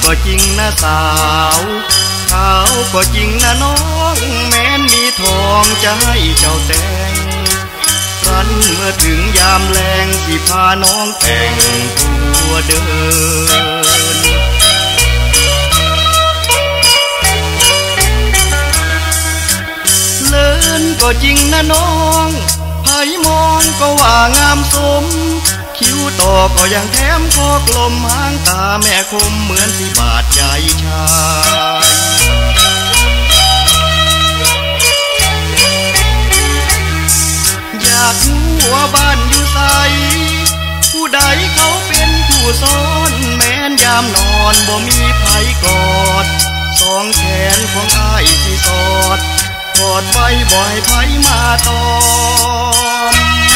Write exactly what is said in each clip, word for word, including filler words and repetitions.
ก็จริงนะสาวขาวก็จริงนะน้องแม้นมีทองจะให้เจ้าแต่งครั้นเมื่อถึงยามแลงสิพาน้องแต่งตัวเดินเลินก็จริงนะน้องไผมองก็ว่างามสมคิ้วต่อก็ยังแถมคอกลมหางตาแม่คมเหมือนสิบาดใจชายอยากรู้ว่าบ้านอยู่ไสผู้ใดเขาเป็นผู้สอนแม้นยามนอนบ่มีไผกอดสองแขนของอ้ายสิสอดกอดไว้บ่ให้ไผมาตอม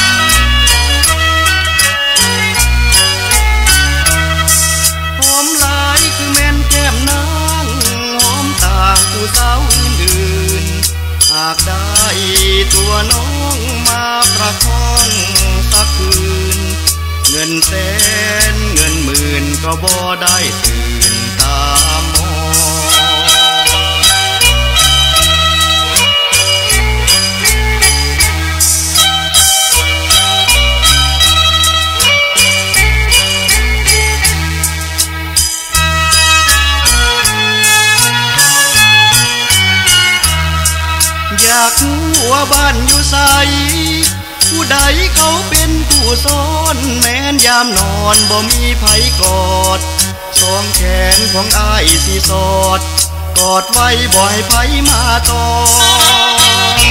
หอมหลายคือแม่นแก้มนางหอมต่างผู้สาวอื่นๆหากได้ตัวน้องมาประคองสักคืนเงินแสนเงินหมื่นก็บ่ได้ตื่นตามมองอยากรู้ว่าบ้านอยู่ไสผู้ใดเขาเป็นผู้สอนแม้นยามนอนบ่มีไผกอดสองแขนของอ้ายสิสอดกอดไว้บ่ให้ไผมาตอม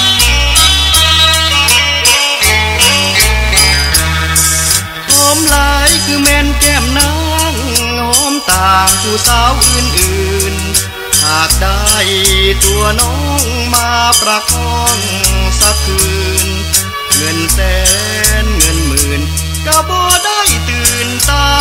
หอมหลายคือแม่นแก้มนางหอมต่างผู้สาวอื่นๆหากได้ตัวน้องมาประคองสักคืนเงินแสนเงินหมื่นก็บ่ได้ตื่นตา